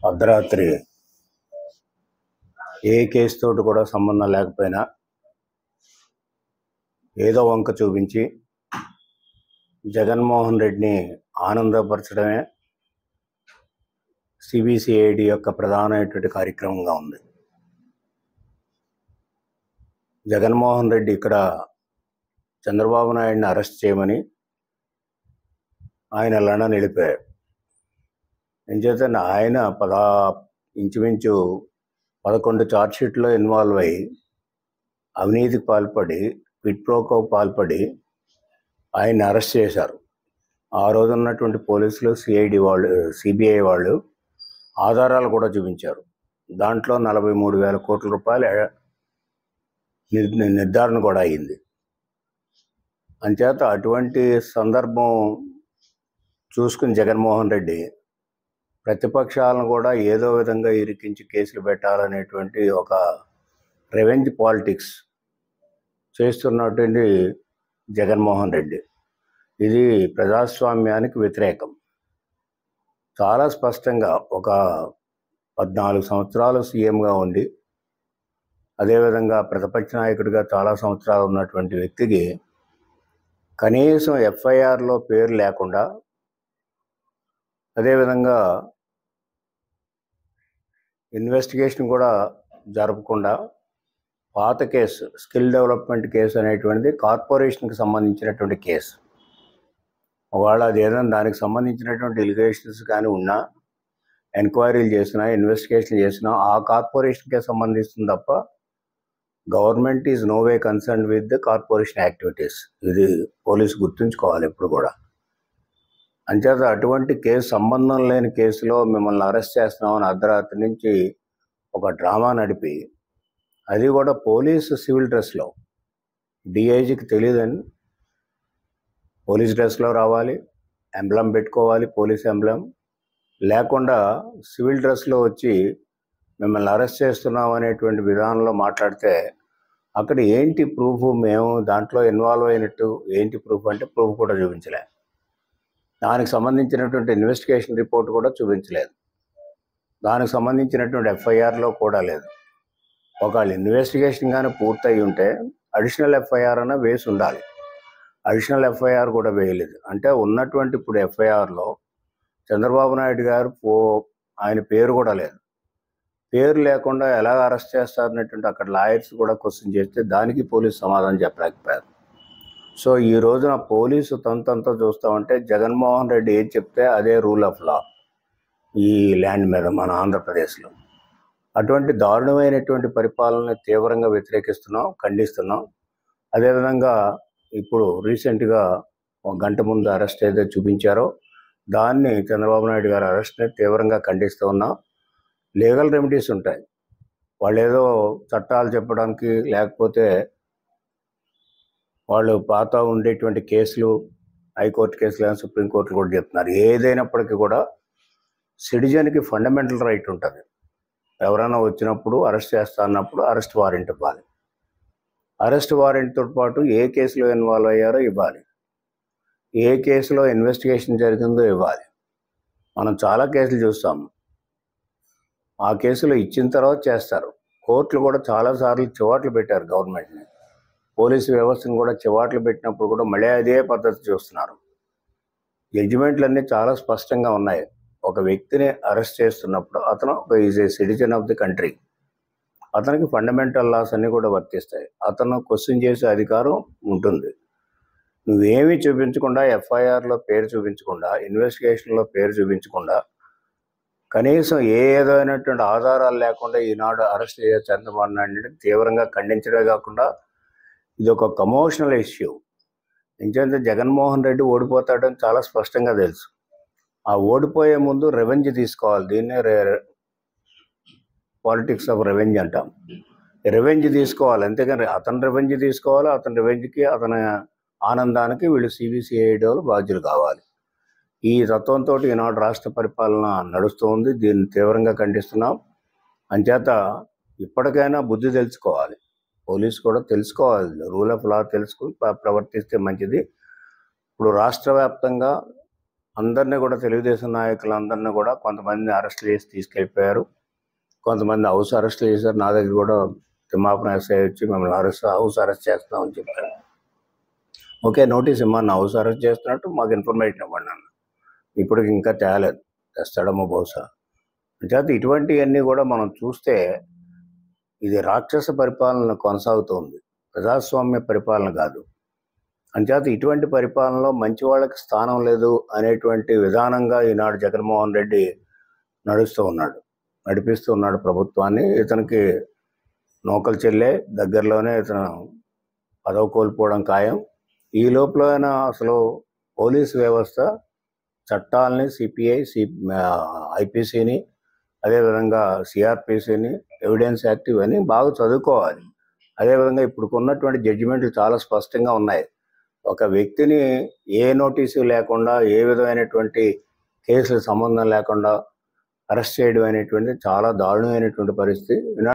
అర్ధరాత్రి ఏ కేసు తోటి కూడా సంబంధం లేకపోయినా ఏదో వంక చూపించి జగన్మోహన్ రెడ్డిని ఆనందపరచడమే సిబిసిఐడి యొక్క ప్రధానమైనటువంటి కార్యక్రమంగా ఉంది. జగన్మోహన్ రెడ్డి ఇక్కడ చంద్రబాబు నాయుడిని అరెస్ట్ చేయమని ఆయన లండన్ వెళ్ళిపోయారు. ఎంచేత ఆయన ఇంచుమించు 11 ఛార్జ్షీట్లో ఇన్వాల్వ్ అయ్యి అవినీతికి పాల్పడి క్విడ్ ప్రోకో పాల్పడి ఆయన్ని అరెస్ట్ చేశారు. ఆ రోజు ఉన్నటువంటి పోలీసులు సిబిఐ వాళ్ళు ఆధారాలు కూడా చూపించారు. దాంట్లో 43,000 కోట్ల రూపాయలు నిర్ధారణ కూడా అయింది. అంచేత అటువంటి సందర్భం చూసుకుని జగన్మోహన్ రెడ్డి ప్రతిపక్షాలను కూడా ఏదో విధంగా ఇరికించి కేసులు పెట్టాలనేటువంటి ఒక రెవెంజ్ పాలిటిక్స్ చేస్తున్నటువంటి జగన్మోహన్ రెడ్డి ఇది ప్రజాస్వామ్యానికి వ్యతిరేకం. చాలా స్పష్టంగా ఒక 14 సంవత్సరాలు సీఎంగా ఉండి అదేవిధంగా ప్రతిపక్ష నాయకుడిగా చాలా సంవత్సరాలు ఉన్నటువంటి వ్యక్తికి కనీసం ఎఫ్ఐఆర్లో పేరు లేకుండా అదేవిధంగా ఇన్వెస్టిగేషన్ కూడా జరపకుండా పాత కేసు స్కిల్ డెవలప్మెంట్ కేసు అనేటువంటిది కార్పొరేషన్కి సంబంధించినటువంటి కేసు. ఒకవేళ అది ఏదైనా దానికి సంబంధించినటువంటి ఎలిగేషన్స్ కానీ ఉన్నా ఎంక్వైరీలు చేసినా ఇన్వెస్టిగేషన్ చేసినా ఆ కార్పొరేషన్కే సంబంధిస్తుంది తప్ప government is no way concern with the corporation activities. ఇది పోలీసు గుర్తుంచుకోవాలి ఎప్పుడు కూడా. అంచేత అటువంటి కేసు సంబంధం లేని కేసులో మిమ్మల్ని అరెస్ట్ చేస్తున్నామని అర్ధరాత్రి నుంచి ఒక డ్రామా నడిపి అది కూడా పోలీసు సివిల్ డ్రెస్లో డిఐజీకి తెలియదని పోలీస్ డ్రెస్లో రావాలి, ఎంబ్లం పెట్టుకోవాలి, పోలీస్ ఎంబ్లం లేకుండా సివిల్ డ్రెస్లో వచ్చి మిమ్మల్ని అరెస్ట్ చేస్తున్నాం అనేటువంటి విధానంలో మాట్లాడితే అక్కడ ఏంటి ప్రూఫ్? మేము దాంట్లో ఇన్వాల్వ్ అయినట్టు ఏంటి ప్రూఫ్ అంటే ప్రూఫ్ కూడా చూపించలే. దానికి సంబంధించినటువంటి ఇన్వెస్టిగేషన్ రిపోర్ట్ కూడా చూపించలేదు. దానికి సంబంధించినటువంటి ఎఫ్ఐఆర్లో కూడా లేదు. ఒకవేళ ఇన్వెస్టిగేషన్ కానీ పూర్తయి ఉంటే అడిషనల్ ఎఫ్ఐఆర్ అన్న వేసి ఉండాలి. అడిషనల్ ఎఫ్ఐఆర్ కూడా వేయలేదు. అంటే ఉన్నటువంటి ఇప్పుడు ఎఫ్ఐఆర్లో చంద్రబాబు నాయుడు గారు ఆయన పేరు కూడా లేదు. పేరు లేకుండా ఎలా అరెస్ట్ చేస్తారనేటువంటి అక్కడ లాయర్స్ కూడా క్వశ్చన్ చేస్తే దానికి పోలీసు సమాధానం చెప్పలేకపోయారు. సో ఈ రోజున పోలీసు తంతంతో చూస్తామంటే జగన్మోహన్ రెడ్డి ఏది చెప్తే అదే రూల్ ఆఫ్ లా ఈ ల్యాండ్ మీద మన ఆంధ్రప్రదేశ్లో. అటువంటి దారుణమైనటువంటి పరిపాలనని తీవ్రంగా వ్యతిరేకిస్తున్నాం, ఖండిస్తున్నాం. అదేవిధంగా ఇప్పుడు రీసెంట్గా 1 గంట ముందు అరెస్ట్ ఏదైతే చూపించారో దాన్ని చంద్రబాబు నాయుడు గారు అరెస్ట్ని తీవ్రంగా ఖండిస్తూ ఉన్నాం. లీగల్ రెమెడీస్ ఉంటాయి. వాళ్ళు ఏదో చట్టాలు చెప్పడానికి లేకపోతే వాళ్ళు పాత ఉండేటువంటి కేసులు హైకోర్టు కేసులు సుప్రీంకోర్టులు కూడా చెప్తున్నారు. ఏదైనప్పటికీ కూడా సిటిజన్కి ఫండమెంటల్ రైట్ ఉంటుంది. ఎవరైనా వచ్చినప్పుడు అరెస్ట్ చేస్తా అన్నప్పుడు అరెస్ట్ వారెంట్ ఇవ్వాలి. అరెస్ట్ వారెంట్తో పాటు ఏ కేసులో ఇన్వాల్వ్ అయ్యారో ఇవ్వాలి, ఏ కేసులో ఇన్వెస్టిగేషన్ జరిగిందో ఇవ్వాలి. మనం చాలా కేసులు చూస్తాము. ఆ కేసులో ఇచ్చిన తర్వాత చేస్తారు. కోర్టులు కూడా చాలాసార్లు చివాట్లు పెట్టారు గవర్నమెంట్ని. పోలీసు వ్యవస్థను కూడా చివాట్లు పెట్టినప్పుడు కూడా మళ్ళీ అదే పద్ధతి చూస్తున్నారు. జడ్జిమెంట్లన్నీ చాలా స్పష్టంగా ఉన్నాయి. ఒక వ్యక్తిని అరెస్ట్ చేస్తున్నప్పుడు అతను is a citizen of the country. అతనికి ఫండమెంటల్ లాస్ అన్నీ కూడా వర్తిస్తాయి. అతను క్వశ్చన్ చేసే అధికారం ఉంటుంది. నువ్వేమీ చూపించకుండా ఎఫ్ఐఆర్లో పేరు చూపించకుండా ఇన్వెస్టిగేషన్లో పేరు చూపించకుండా కనీసం ఏదైనటువంటి ఆధారాలు లేకుండా ఈనాడు అరెస్ట్ చేసే చంద్రబాబు నాయుడు తీవ్రంగా ఖండించడమే కాకుండా ఇది ఒక కమోషనల్ ఇష్యూ. ఎందుకంటే జగన్మోహన్ రెడ్డి ఓడిపోతాడని చాలా స్పష్టంగా తెలుసు. ఆ ఓడిపోయే ముందు రెవెంజ్ తీసుకోవాలి. దీన్నే పాలిటిక్స్ ఆఫ్ రెవెంజ్ అంటాం. రెవెంజ్ తీసుకోవాలి. అంతేగాని అతను రెవెంజ్ తీసుకోవాలి. అతని రెవెంజ్కి అతని ఆనందానికి వీళ్ళు సిబిసిఐడి వాళ్ళు బాధ్యులు కావాలి. ఈ తత్వంతో ఈనాడు రాష్ట్ర పరిపాలన నడుస్తూ ఉంది. దీన్ని తీవ్రంగా ఖండిస్తున్నాం. అంచేత ఇప్పటికైనా బుద్ధి తెలుసుకోవాలి. పోలీసు కూడా తెలుసుకోవాలి. రూల్ ఆఫ్ లా తెలుసుకుని ప్రవర్తిస్తే మంచిది. ఇప్పుడు రాష్ట్ర వ్యాప్తంగా అందరినీ కూడా తెలుగుదేశం నాయకులందరినీ కూడా కొంతమందిని అరెస్ట్ చేసి తీసుకెళ్ళిపోయారు. కొంతమంది హౌస్ అరెస్ట్ చేశారు. నా దగ్గర కూడా తిమ్మాపురం ఎస్ఐ వచ్చి మిమ్మల్ని హౌస్ అరెస్ట్ చేస్తామని చెప్పారు. ఓకే, నోటీస్ ఇమ్మన్నా, హౌస్ అరెస్ట్ చేస్తున్నట్టు మాకు ఇన్ఫర్మేషన్ ఇవ్వండి అన్న. ఇప్పటికి ఇంకా తేలేదు, తెస్తాడమో బహుశా. అంచేత ఇటువంటివన్నీ కూడా మనం చూస్తే ఇది రాక్షస పరిపాలన కొనసాగుతోంది, ప్రజాస్వామ్య పరిపాలన కాదు. అంచేత ఇటువంటి పరిపాలనలో మంచి వాళ్ళకి స్థానం లేదు అనేటువంటి విధానంగా ఈనాడు జగన్మోహన్ రెడ్డి నడిపిస్తూ ఉన్నాడు ప్రభుత్వాన్ని. ఇతనికి నూకలు చెల్లే దగ్గరలోనే ఇతను పదవి కోల్పోవడం ఖాయం. ఈ లోపలైనా అసలు పోలీసు వ్యవస్థ చట్టాలని, సిపిఐ, ఐపీసీని, అదేవిధంగా సిఆర్పిసిని, ఎవిడెన్స్ యాక్ట్ ఇవన్నీ బాగా చదువుకోవాలి. అదేవిధంగా ఇప్పుడు ఉన్నటువంటి జడ్జిమెంట్లు చాలా స్పష్టంగా ఉన్నాయి. ఒక వ్యక్తిని ఏ నోటీసు లేకుండా, ఏ విధమైనటువంటి కేసులు సంబంధం లేకుండా అరెస్ట్ చేయడం అనేటువంటి చాలా దారుణమైనటువంటి పరిస్థితి.